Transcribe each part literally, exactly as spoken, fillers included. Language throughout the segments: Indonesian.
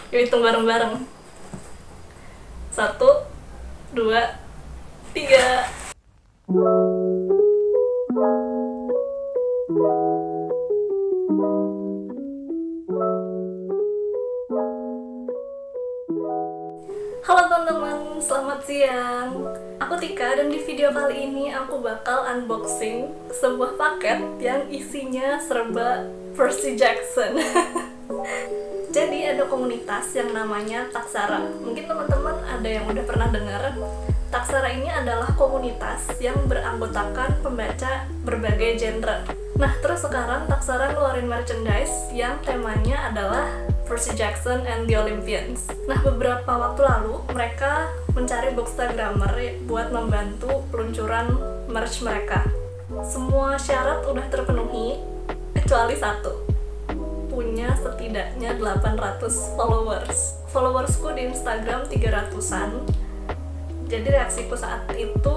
Yuk hitung bareng-bareng. Satu, dua, tiga. Halo teman-teman, selamat siang. Aku Tika dan di video kali ini aku bakal unboxing sebuah paket yang isinya serba Percy Jackson. Jadi ada komunitas yang namanya Taksara. Mungkin teman-teman ada yang udah pernah dengar. Taksara ini adalah komunitas yang beranggotakan pembaca berbagai genre. Nah, terus sekarang Taksara ngeluarin merchandise yang temanya adalah Percy Jackson and the Olympians. Nah, beberapa waktu lalu mereka mencari bookstagrammer buat membantu peluncuran merch mereka. Semua syarat udah terpenuhi kecuali satu, punya setidaknya delapan ratus followers. Followersku di Instagram tiga ratusan. Jadi reaksiku saat itu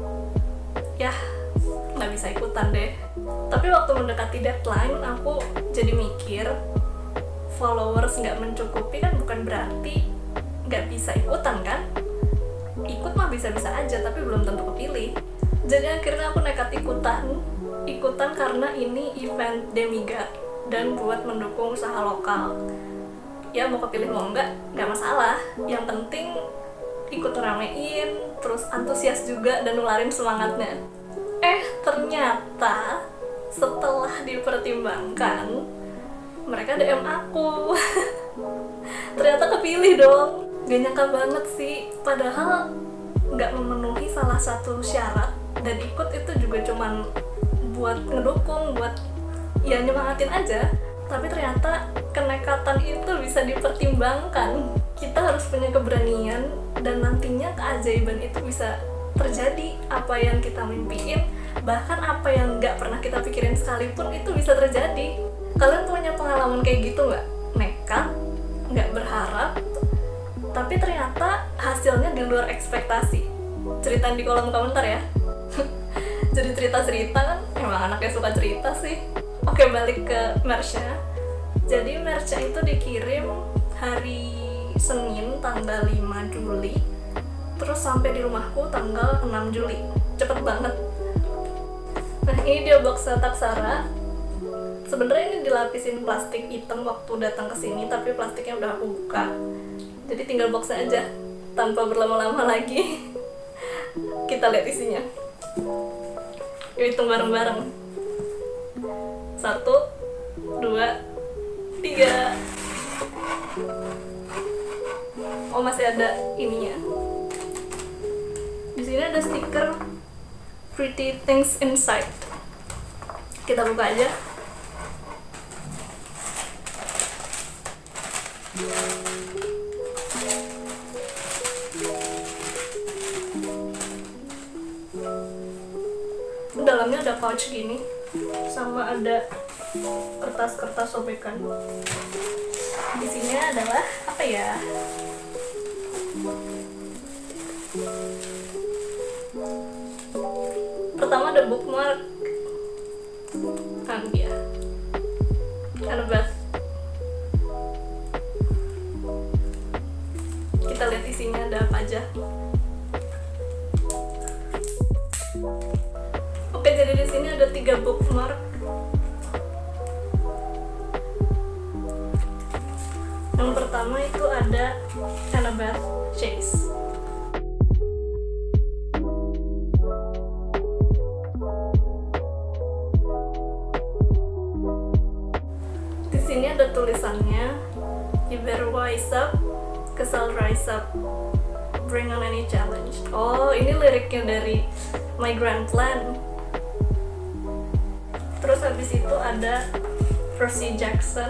ya nggak bisa ikutan deh. Tapi waktu mendekati deadline aku jadi mikir, followers nggak mencukupi kan bukan berarti nggak bisa ikutan kan? Ikut mah bisa-bisa aja, tapi belum tentu kepilih. Jadi akhirnya aku nekat ikutan. Ikutan karena ini event Demigod dan buat mendukung usaha lokal. Ya mau kepilih mau enggak, nggak masalah. Yang penting ikut ramein, terus antusias juga dan nularin semangatnya. Eh ternyata setelah dipertimbangkan, mereka D M aku. Ternyata kepilih dong. Gak nyangka banget sih, padahal gak memenuhi salah satu syarat, dan ikut itu juga cuman buat ngedukung, buat ya nyemangatin aja. Tapi ternyata kenekatan itu bisa dipertimbangkan. Kita harus punya keberanian, dan nantinya keajaiban itu bisa terjadi. Apa yang kita mimpiin, bahkan apa yang gak pernah kita pikirin sekalipun, itu bisa terjadi. Kalian punya pengalaman kayak gitu nggak? Nekat, nggak berharap, tapi ternyata hasilnya di luar ekspektasi. Ceritain di kolom komentar ya. Jadi cerita-cerita kan, emang anaknya suka cerita sih. Oke, balik ke merch-nya. Jadi merch-nya itu dikirim hari Senin tanggal lima Juli, terus sampai di rumahku tanggal enam Juli. Cepet banget. Nah, ini dia box Taksara. Sebenarnya ini dilapisin plastik hitam waktu datang ke sini, tapi plastiknya udah aku buka. Jadi tinggal boxnya aja, tanpa berlama-lama lagi. Kita lihat isinya. Yuk hitung bareng-bareng. Satu, dua, tiga. Oh, masih ada ininya. Di sini ada stiker Pretty Things Inside. Kita buka aja. Dalamnya ada pouch gini, sama ada kertas-kertas sobekan. Isinya adalah apa ya? Pertama ada bookmark, kan dia, Annabeth. Kita lihat isinya ada apa aja. Oke, jadi di sini ada tiga bookmark. Yang pertama itu ada Annabeth Chase. Di sini ada tulisannya, "You better wise up, cause I'll rise up, bring on any challenge." Oh, ini liriknya dari My Grand Plan. Terus habis itu ada Percy Jackson.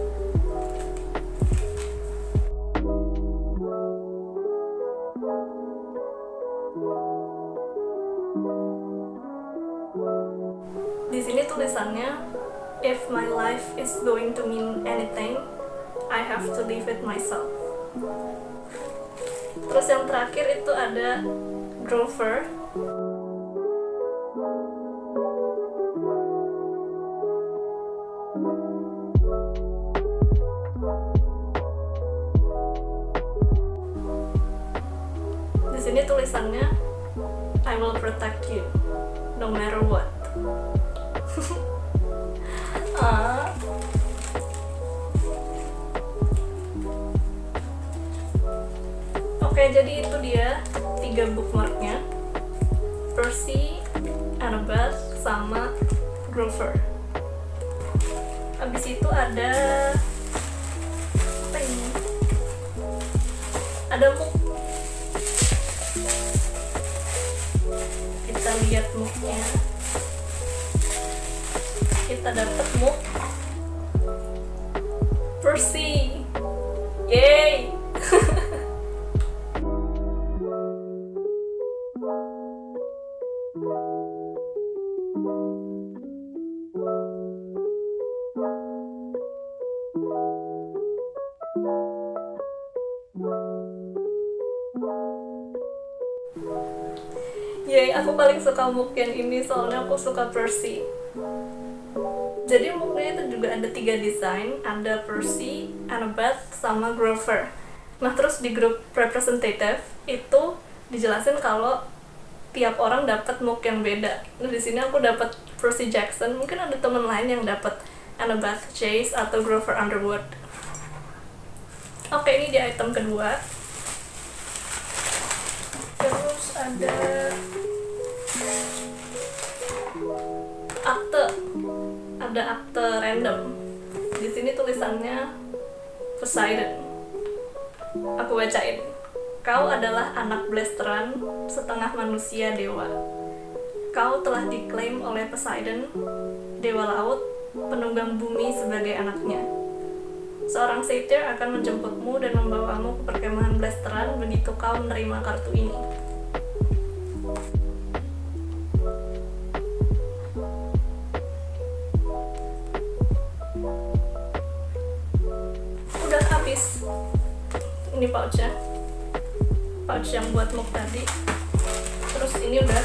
Di sini tulisannya, "If my life is going to mean anything, I have to live it myself." Terus yang terakhir itu ada Grover. sini tulisannya I will protect you no matter what. ah. Oke, jadi itu dia tiga bookmarknya, Percy, Annabeth, sama Grover. Habis itu ada apa ini? Ada mug. Kita lihat mugnya. Kita dapat mug Percy. Yeay. Yay, aku paling suka mug yang ini soalnya aku suka Percy. Jadi mugnya itu juga ada tiga desain, ada Percy, Annabeth, sama Grover. Nah terus di grup representative itu dijelasin kalau tiap orang dapat mug yang beda. Nah di sini aku dapat Percy Jackson, mungkin ada teman lain yang dapat Annabeth Chase atau Grover Underwood. Oke, ini di item kedua. Terus ada akte, ada akte random. Di sini tulisannya Poseidon. Aku bacain. Kau adalah anak blasteran, setengah manusia dewa. Kau telah diklaim oleh Poseidon, dewa laut, penunggang bumi sebagai anaknya. Seorang satyr akan menjemputmu dan membawamu ke perkemahan blasteran begitu kau menerima kartu ini. Udah habis. Ini pouchnya, pouch yang buat mug tadi. Terus ini udah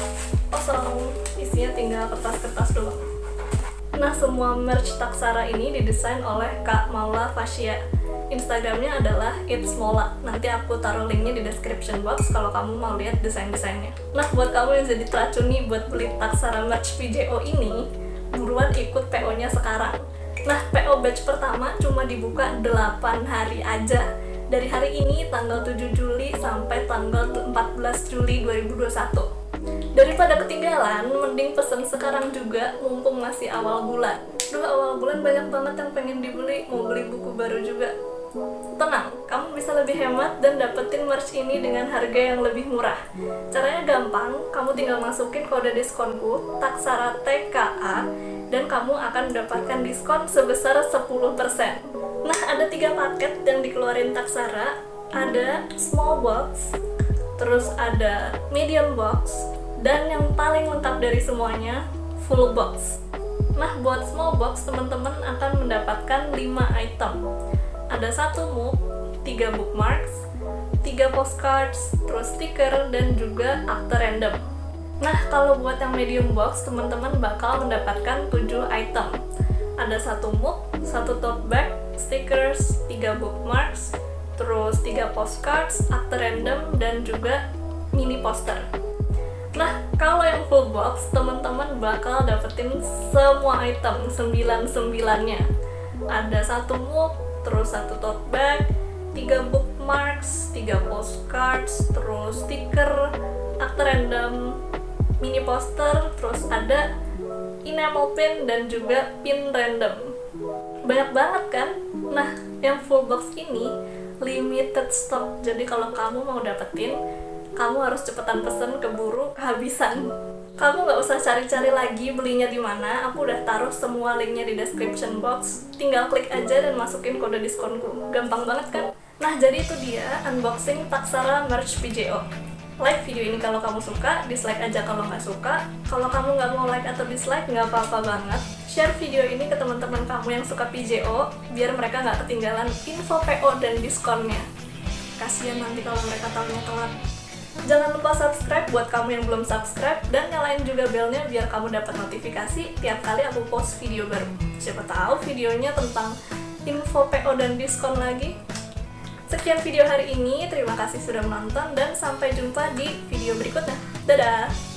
kosong, isinya tinggal kertas-kertas doang. Nah, semua merch Taksara ini didesain oleh Kak Maula Fasya. Instagramnya adalah It's Mola. Nanti aku taruh linknya di description box kalau kamu mau lihat desain-desainnya. Nah, buat kamu yang jadi teracuni buat beli Taksara merch P J O ini, buruan ikut P O-nya sekarang. Nah, P O batch pertama cuma dibuka delapan hari aja. Dari hari ini tanggal tujuh Juli sampai tanggal empat belas Juli dua ribu dua puluh satu. Daripada ketinggalan, mending pesen sekarang juga mumpung masih awal bulan. Duh, awal bulan banyak banget yang pengen dibeli, mau beli buku baru juga. Tenang, kamu bisa lebih hemat dan dapetin merch ini dengan harga yang lebih murah. Caranya gampang, kamu tinggal masukin kode diskonku Taksara T K A dan kamu akan mendapatkan diskon sebesar sepuluh persen. Nah, ada tiga paket yang dikeluarin Taksara. Ada small box, terus ada medium box, dan yang paling lengkap dari semuanya, full box. Nah, buat small box, teman-teman akan mendapatkan lima item. Ada satu mug, tiga bookmarks, tiga postcards, terus stiker, dan juga akte random. Nah, kalau buat yang medium box, teman-teman bakal mendapatkan tujuh item. Ada satu mug, satu tote bag, stickers, tiga bookmarks, terus tiga postcards, akte random, dan juga mini poster. Nah, kalau yang full box, teman-teman bakal dapetin semua item, sembilan sembilannya. Ada satu mug, terus satu tote bag, tiga bookmarks, tiga postcards, terus stiker, akte random, mini poster, terus ada enamel pin dan juga pin random. Banyak banget kan? Nah, yang full box ini limited stock, jadi kalau kamu mau dapetin, kamu harus cepetan pesen, keburu kehabisan. Kamu nggak usah cari-cari lagi belinya di mana, aku udah taruh semua linknya di description box. Tinggal klik aja dan masukin kode diskonku. Gampang banget kan? Nah, jadi itu dia unboxing Taksara merch P J O. Like video ini kalau kamu suka, dislike aja kalau nggak suka. Kalau kamu nggak mau like atau dislike, nggak apa-apa banget. Share video ini ke teman-teman kamu yang suka P J O, biar mereka nggak ketinggalan info P O dan diskonnya. Kasian nanti kalau mereka tahunya telat. Jangan lupa subscribe buat kamu yang belum subscribe, dan nyalain juga belnya biar kamu dapat notifikasi tiap kali aku post video baru. Siapa tahu videonya tentang info P O dan diskon lagi. Sekian video hari ini, terima kasih sudah menonton dan sampai jumpa di video berikutnya. Dadah!